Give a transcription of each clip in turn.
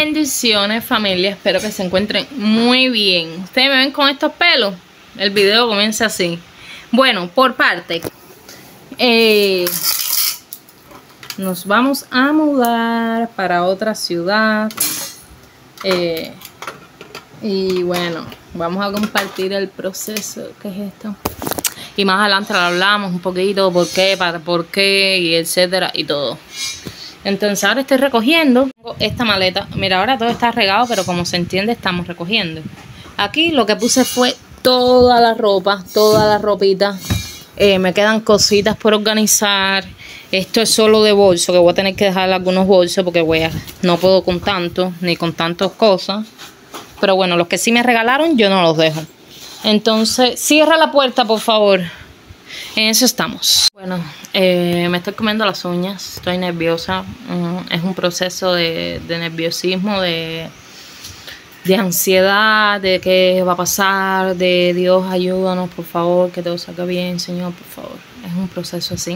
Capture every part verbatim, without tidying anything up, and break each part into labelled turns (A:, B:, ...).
A: Bendiciones, familia, espero que se encuentren muy bien. Ustedes me ven con estos pelos, el video comienza así. Bueno, por parte, eh, nos vamos a mudar para otra ciudad, eh, y bueno, vamos a compartir el proceso. ¿Qué es esto? Y más adelante lo hablamos un poquito, por qué, para por qué, y etcétera, y todo. Entonces ahora estoy recogiendo esta maleta. Mira, ahora todo está regado, pero como se entiende estamos recogiendo. Aquí lo que puse fue toda la ropa, toda la ropita. Eh, me quedan cositas por organizar. Esto es solo de bolso, que voy a tener que dejar algunos bolsos porque voy a, no puedo con tanto, ni con tantas cosas. Pero bueno, los que sí me regalaron yo no los dejo. Entonces, cierra la puerta, por favor. En eso estamos. Bueno, eh, me estoy comiendo las uñas. Estoy nerviosa. Um, es un proceso de, de nerviosismo, de, de ansiedad, de qué va a pasar, de Dios, ayúdanos, por favor, que todo salga bien, Señor, por favor. Es un proceso así.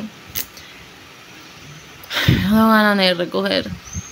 A: No van a ni recoger.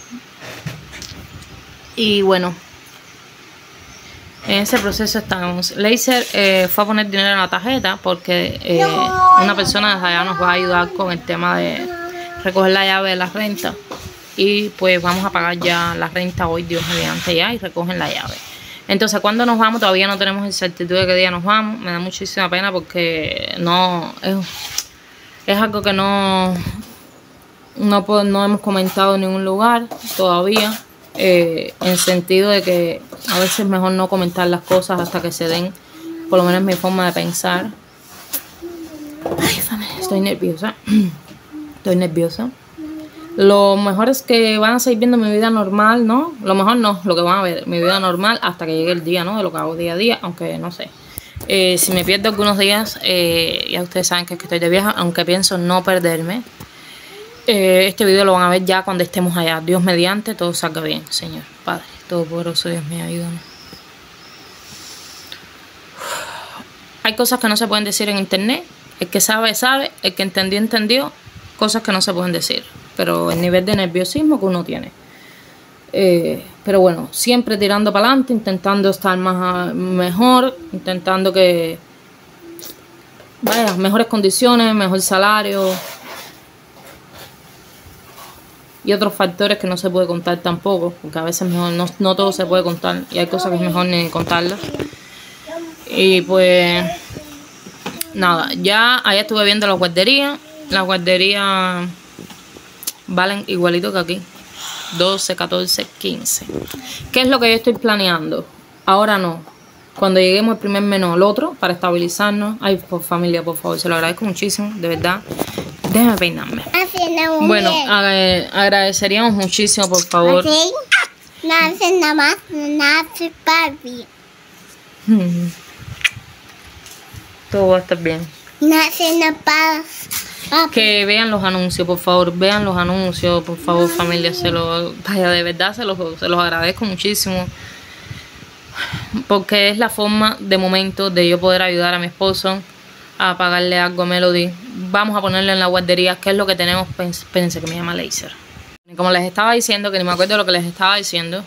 A: Y bueno, en ese proceso estamos. Laser eh, fue a poner dinero en la tarjeta porque eh, una persona de allá nos va a ayudar con el tema de recoger la llave de la renta. Y pues vamos a pagar ya la renta hoy, Dios mediante, ya, y recogen la llave. Entonces, ¿cuándo nos vamos? Todavía no tenemos incertidumbre de qué día nos vamos. Me da muchísima pena porque no es, es algo que no, no, no hemos comentado en ningún lugar todavía. Eh, en sentido de que a veces es mejor no comentar las cosas hasta que se den, por lo menos mi forma de pensar. Ay, familia, estoy nerviosa. Estoy nerviosa. Lo mejor es que van a seguir viendo mi vida normal, ¿no? Lo mejor no, lo que van a ver, mi vida normal hasta que llegue el día, ¿no? De lo que hago día a día, aunque no sé. Eh, si me pierdo algunos días, eh, ya ustedes saben que, es que estoy de viaje, aunque pienso no perderme. Eh, este video lo van a ver ya cuando estemos allá. Dios mediante, todo salga bien, Señor. Padre Todopoderoso, Dios mío, ayúdanos. Hay cosas que no se pueden decir en internet. El que sabe, sabe. El que entendió, entendió. Cosas que no se pueden decir. Pero el nivel de nerviosismo que uno tiene. Eh, pero bueno, siempre tirando para adelante, intentando estar más mejor, intentando que vaya, mejores condiciones, mejor salario. Y otros factores que no se puede contar tampoco, porque a veces mejor no, no todo se puede contar y hay cosas que es mejor ni contarlas. Y pues nada, ya allá estuve viendo las guarderías. Las guarderías valen igualito que aquí, doce, catorce, quince. ¿Qué es lo que yo estoy planeando? Ahora no, cuando lleguemos el primer mes no, el otro, para estabilizarnos. Ay, por familia, por favor, se lo agradezco muchísimo, de verdad. Déjame peinarme. Bueno, ag agradeceríamos muchísimo, por favor.
B: No hace nada más, no hace papi.
A: Todo va a estar bien.
B: No hace nada para.
A: Que vean los anuncios, por favor, vean los anuncios, por favor, familia, se lo, vaya, de verdad se los, se los agradezco muchísimo. Porque es la forma, de momento, de yo poder ayudar a mi esposo a pagarle algo a Melody. Vamos a ponerle en la guardería, que es lo que tenemos. Pensé que me llama Laser. Como les estaba diciendo, que ni me acuerdo de lo que les estaba diciendo.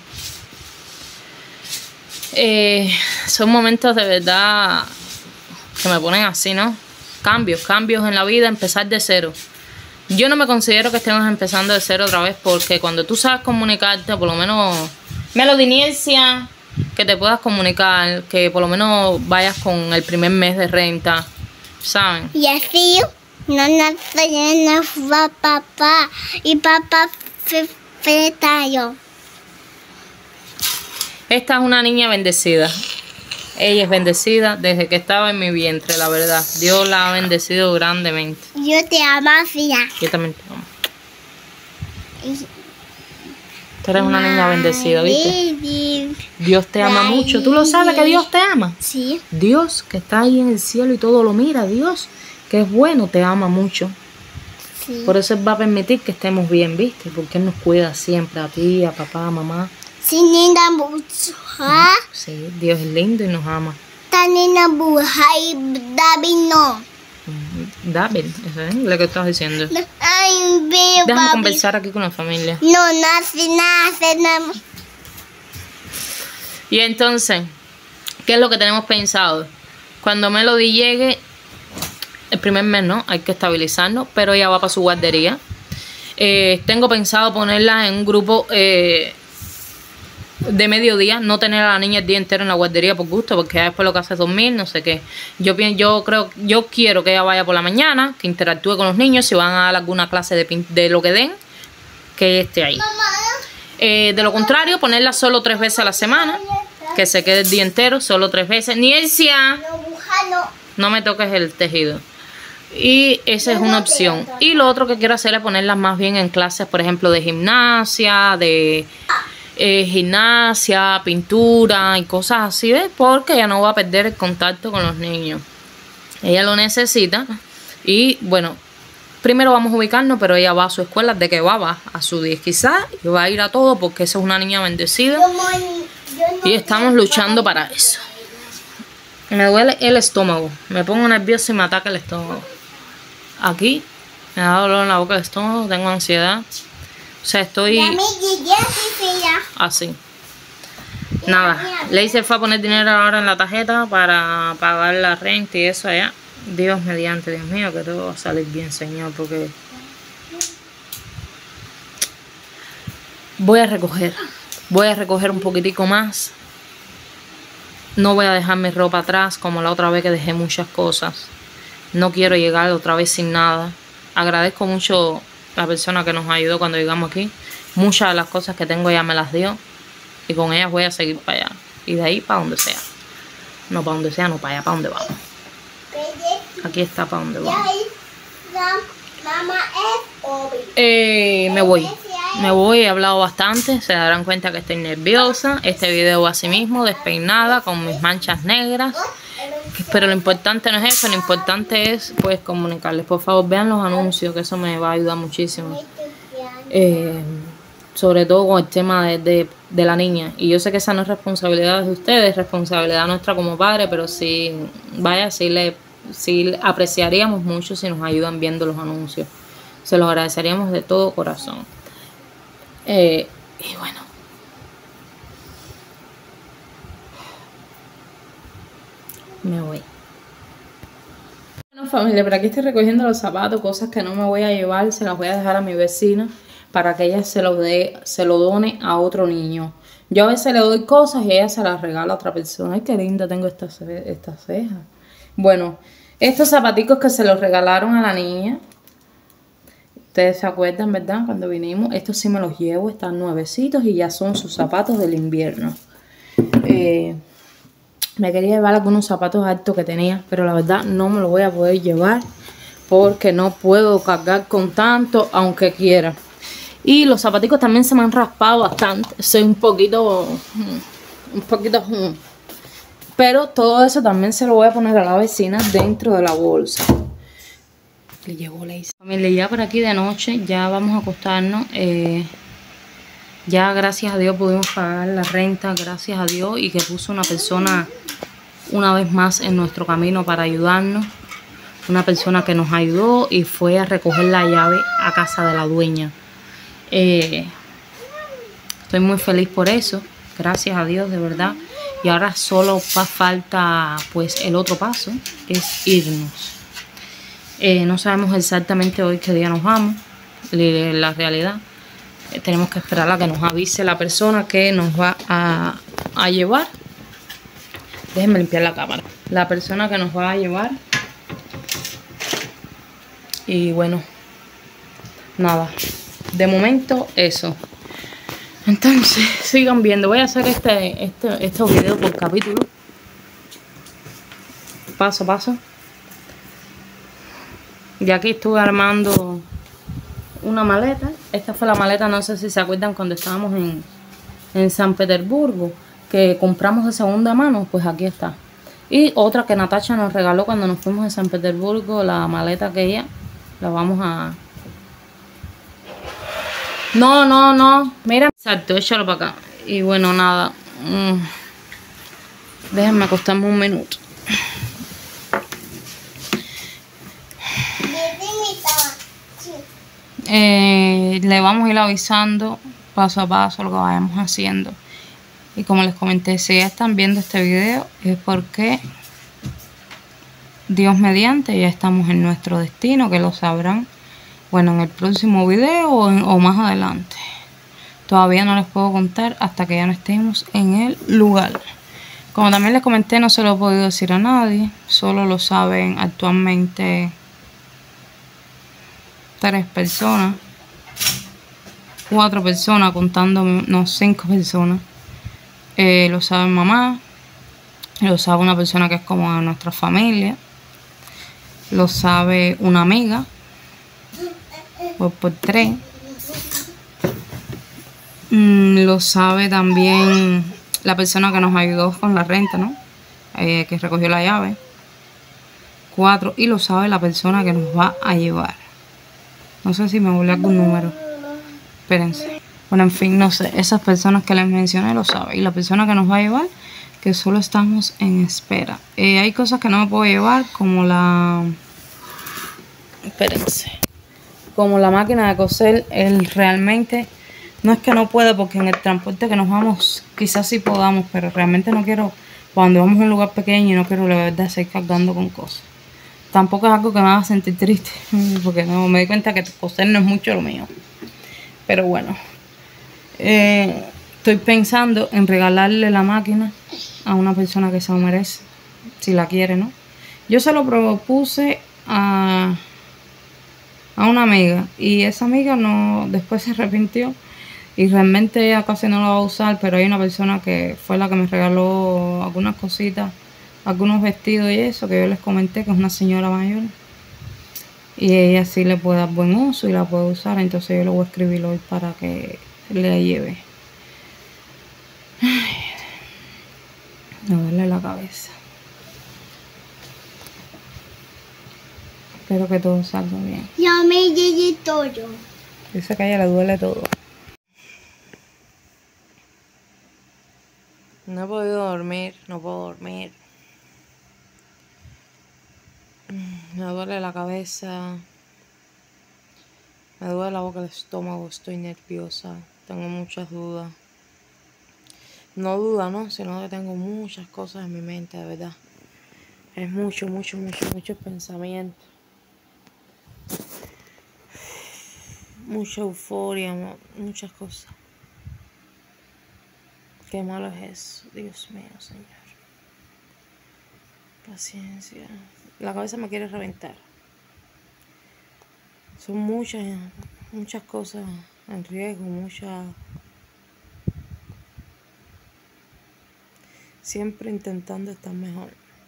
A: Eh, son momentos de verdad que me ponen así, ¿no? Cambios, cambios en la vida, empezar de cero. Yo no me considero que estemos empezando de cero otra vez, porque cuando tú sabes comunicarte, por lo menos Melody Niecia, que te puedas comunicar, que por lo menos vayas con el primer mes de renta, ¿saben?
B: Y así, no nos va papá y papá feta yo.
A: Esta es una niña bendecida. Ella es bendecida desde que estaba en mi vientre, la verdad. Dios la ha bendecido grandemente.
B: Yo te amo, Fia.
A: Yo también te amo. Tú eres una niña bendecida, ¿viste? Dios te ama mucho. ¿Tú lo sabes que Dios te ama?
B: Sí.
A: Dios, que está ahí en el cielo y todo lo mira. Dios, que es bueno, te ama mucho.
B: Sí.
A: Por eso Él va a permitir que estemos bien, ¿viste? Porque Él nos cuida siempre, a ti, a papá, a mamá.
B: Sí, linda mucho.
A: Sí, Dios es lindo y nos ama.
B: Tan linda buja y David no.
A: David, eso es lo que estás diciendo.
B: Ay, veo,
A: Déjame
B: papi.
A: conversar aquí con la familia.
B: No, no hace nada, hace nada.
A: Y entonces, ¿qué es lo que tenemos pensado? Cuando Melody llegue, el primer mes no, hay que estabilizarnos, pero ella va para su guardería. Eh, tengo pensado ponerla en un grupo eh, de mediodía, no tener a la niña el día entero en la guardería por gusto, porque después lo que hace es dormir, no sé qué. Yo pienso, yo creo, yo quiero que ella vaya por la mañana, que interactúe con los niños, si van a dar alguna clase de, de lo que den, que esté ahí. Eh, de lo contrario, ponerla solo tres veces a la semana, que se quede el día entero, solo tres veces. Nielcia, no me toques el tejido. Y esa es una opción. Y lo otro que quiero hacer es ponerlas más bien en clases, por ejemplo, de gimnasia, de eh, gimnasia, pintura y cosas así, ¿ves? Porque ella no va a perder el contacto con los niños. Ella lo necesita. Y bueno, primero vamos a ubicarnos, pero ella va a su escuela, de que va, va a su diez quizás, y va a ir a todo porque esa es una niña bendecida. Y estamos luchando para eso. Me duele el estómago, me pongo nerviosa y me ataca el estómago. Aquí me da dolor en la boca del estómago, tengo ansiedad. O sea, estoy así. Nada, Lacey fue a poner dinero ahora en la tarjeta para pagar la renta y eso allá. Dios mediante, Dios mío, que todo va a salir bien, Señor, porque voy a recoger, voy a recoger un poquitico más. No voy a dejar mi ropa atrás como la otra vez que dejé muchas cosas. No quiero llegar otra vez sin nada. Agradezco mucho a la persona que nos ayudó cuando llegamos aquí. Muchas de las cosas que tengo ella me las dio. Y con ellas voy a seguir para allá. Y de ahí para donde sea. No para donde sea, no para allá, para donde vamos. Aquí está para donde vamos. Eh, me voy. Me voy, he hablado bastante. Se darán cuenta que estoy nerviosa. Este video así mismo, despeinada, con mis manchas negras. Pero lo importante no es eso, lo importante es pues comunicarles. Por favor, vean los anuncios, que eso me va a ayudar muchísimo. Eh, sobre todo con el tema de, de, de la niña. Y yo sé que esa no es responsabilidad de ustedes, es responsabilidad nuestra como padre, pero sí, vaya, sí, le, sí apreciaríamos mucho si nos ayudan viendo los anuncios. Se los agradeceríamos de todo corazón. Eh, y bueno. Me voy. Bueno, familia, por aquí estoy recogiendo los zapatos, cosas que no me voy a llevar, se las voy a dejar a mi vecina para que ella se lo dé, se lo done a otro niño. Yo a veces le doy cosas y ella se las regala a otra persona. Ay, qué linda tengo estas esta cejas. Bueno, estos zapaticos que se los regalaron a la niña. Ustedes se acuerdan, ¿verdad? Cuando vinimos, estos sí me los llevo, están nuevecitos y ya son sus zapatos del invierno. Eh... Me quería llevar algunos zapatos altos que tenía, pero la verdad no me los voy a poder llevar porque no puedo cargar con tanto, aunque quiera. Y los zapaticos también se me han raspado bastante. Soy un poquito, un poquito, pero todo eso también se lo voy a poner a la vecina dentro de la bolsa. Le llegó Lacey. Familia, ya por aquí de noche, ya vamos a acostarnos. Eh, Ya gracias a Dios pudimos pagar la renta, gracias a Dios, y que puso una persona una vez más en nuestro camino para ayudarnos. Una persona que nos ayudó y fue a recoger la llave a casa de la dueña. Eh, estoy muy feliz por eso, gracias a Dios, de verdad. Y ahora solo falta pues el otro paso, que es irnos. Eh, no sabemos exactamente hoy qué día nos vamos, la realidad. Tenemos que esperar a que nos avise la persona que nos va a, a llevar. Déjenme limpiar la cámara. La persona que nos va a llevar. Y bueno, nada. De momento, eso. Entonces, sigan viendo. Voy a hacer este, este, estos videos por capítulo. Paso a paso. Y aquí estuve armando una maleta. Esta fue la maleta, no sé si se acuerdan cuando estábamos en, en San Petersburgo, que compramos de segunda mano, pues aquí está. Y otra que Natacha nos regaló cuando nos fuimos de San Petersburgo, la maleta que ella, la vamos a... No, no, no, mira. Exacto, échalo para acá. Y bueno, nada. Mm. Déjenme acostarme un minuto. Eh, le vamos a ir avisando paso a paso lo que vayamos haciendo. Y como les comenté, si ya están viendo este video es porque Dios mediante ya estamos en nuestro destino, que lo sabrán, bueno, en el próximo video o, en, o más adelante. Todavía no les puedo contar hasta que ya no estemos en el lugar. Como también les comenté, no se lo he podido decir a nadie. Solo lo saben actualmente tres personas. Cuatro personas, contando, no, cinco personas. Eh, lo sabe mamá. Lo sabe una persona que es como de nuestra familia. Lo sabe una amiga. Por, por tres. Mm, lo sabe también la persona que nos ayudó con la renta, ¿no? Eh, que recogió la llave. Cuatro. Y lo sabe la persona que nos va a llevar. No sé si me volvió algún número. Espérense. Bueno, en fin, no sé. Esas personas que les mencioné lo saben. Y la persona que nos va a llevar, que solo estamos en espera. Eh, hay cosas que no me puedo llevar, como la... Espérense. Como la máquina de coser, él realmente... No es que no pueda, porque en el transporte que nos vamos, quizás sí podamos, pero realmente no quiero, cuando vamos a un lugar pequeño, y no quiero la verdad seguir cargando con cosas. Tampoco es algo que me haga sentir triste, porque no me di cuenta que coser no es mucho lo mío. Pero bueno, eh, estoy pensando en regalarle la máquina a una persona que se lo merece, si la quiere, ¿no? Yo se lo propuse a, a una amiga, y esa amiga no después se arrepintió. Y realmente ella casi no la va a usar, pero hay una persona que fue la que me regaló algunas cositas, algunos vestidos y eso, que yo les comenté, que es una señora mayor. Y ella sí le puede dar buen uso y la puede usar, entonces yo le voy a escribir hoy para que le lleve. Ay, me duele la cabeza. Espero que todo salga bien.
B: Ya me llegué todo.
A: Dice que a ella le duele todo. No he podido dormir, no puedo dormir. Me duele la cabeza. Me duele la boca, el estómago, estoy nerviosa. Tengo muchas dudas. No dudas, ¿no? Sino que tengo muchas cosas en mi mente, de verdad. Es mucho, mucho, mucho, muchos pensamientos. Mucha euforia, muchas cosas. Qué malo es eso, Dios mío, Señor. Paciencia. La cabeza me quiere reventar. Son muchas, muchas cosas en riesgo, muchas... Siempre intentando estar mejor.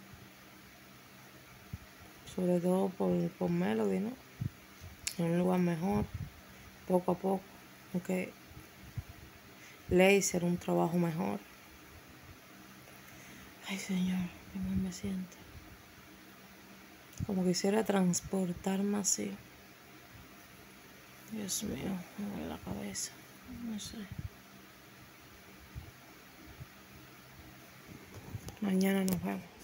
A: Sobre todo por, por Melody, ¿no? En un lugar mejor, poco a poco. Aunque ley será un trabajo mejor. Ay, Señor, qué mal me siento. Como quisiera transportarme así. Dios mío, me duele la cabeza. No sé. Mañana nos vemos.